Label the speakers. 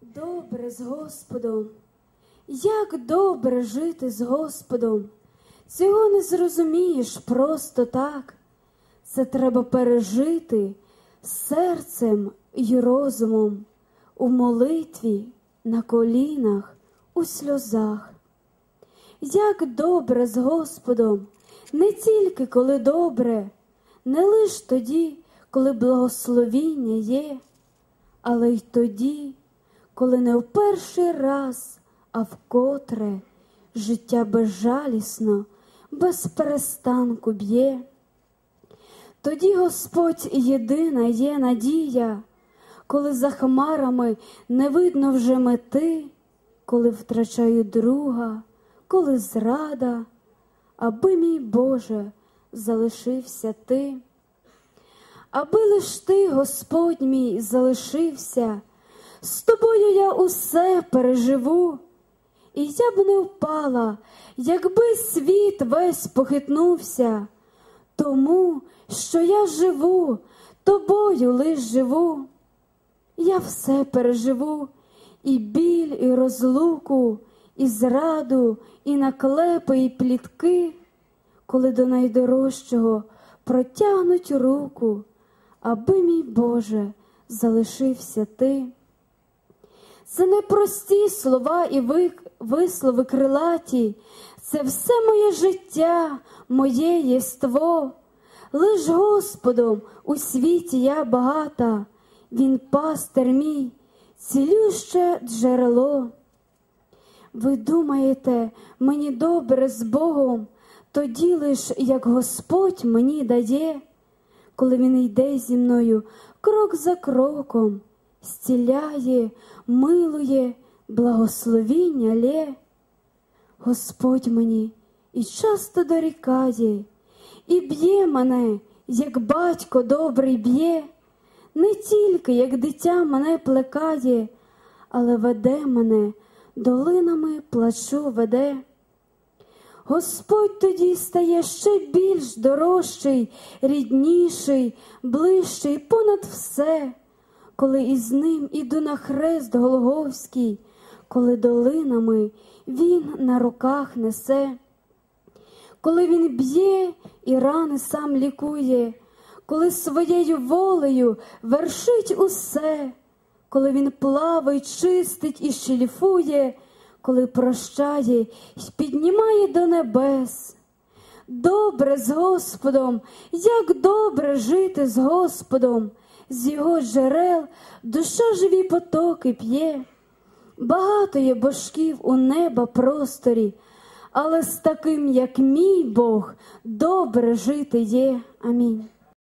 Speaker 1: Добре з Господом, як добре жити з Господом. Цього не зрозумієш просто так. Це треба пережити серцем і розумом, у молитві, на колінах, у сльозах. Як добре з Господом, не тільки коли добре, не лиш тоді, коли благословіння є, але й тоді, коли не в перший раз, а вкотре життя безжалісно, без перестанку б'є. Тоді Господь єдина є надія, коли за хмарами не видно вже мети, коли втрачаю друга, коли зрада, аби, мій Боже, залишився Ти. Аби лиш Ти, Господь мій, залишився, з Тобою я усе переживу. І я б не впала, якби світ весь похитнувся, тому, що я живу, Тобою лиш живу. Я все переживу, і біль, і розлуку, і зраду, і наклепи, і плітки, коли до найдорожчого протягнуть руку, аби, мій Боже, залишився Ти. Це не прості слова і вислови крилаті, це все моє життя, моє єство. Лиш Господом у світі я багата, Він пастир мій, цілюще джерело. Ви думаєте, мені добре з Богом, тоді лиш, як Господь мені дає, коли Він йде зі мною крок за кроком, зціляє, милує, благословіння лє. Господь мені і часто дорікає, і б'є мене, як батько добрий б'є, не тільки, як дитя мене плекає, але веде мене, долинами плачу веде. Господь тоді стає ще більш дорожчий, рідніший, ближчий понад все, коли із ним іду на хрест Голгофський, коли долинами Він на руках несе. Коли Він б'є і рани сам лікує, коли своєю волею вершить усе, коли Він плавить, чистить і шліфує, коли прощає й піднімає до небес. Добре з Господом, як добре жити з Господом, з Його джерел душа живі потоки п'є. Багато є божків у неба просторі, але з таким, як мій Бог, добре жити є. Амінь.